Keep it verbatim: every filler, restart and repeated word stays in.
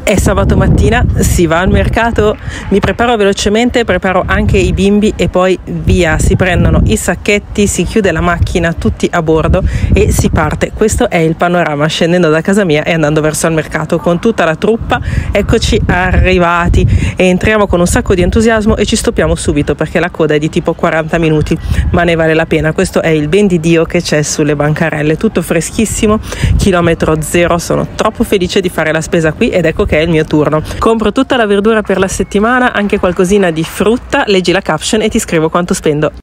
È sabato mattina, si va al mercato, mi preparo velocemente, preparo anche i bimbi e poi via, si prendono i sacchetti, si chiude la macchina, tutti a bordo e si parte. Questo è il panorama scendendo da casa mia e andando verso il mercato con tutta la truppa. Eccoci arrivati e entriamo con un sacco di entusiasmo e ci stoppiamo subito perché la coda è di tipo quaranta minuti, ma ne vale la pena. Questo è il ben di Dio che c'è sulle bancarelle, tutto freschissimo, chilometro zero. Sono troppo felice di fare la spesa qui ed ecco che è il mio turno. Compro tutta la verdura per la settimana, anche qualcosina di frutta. Leggi la caption e ti scrivo quanto spendo.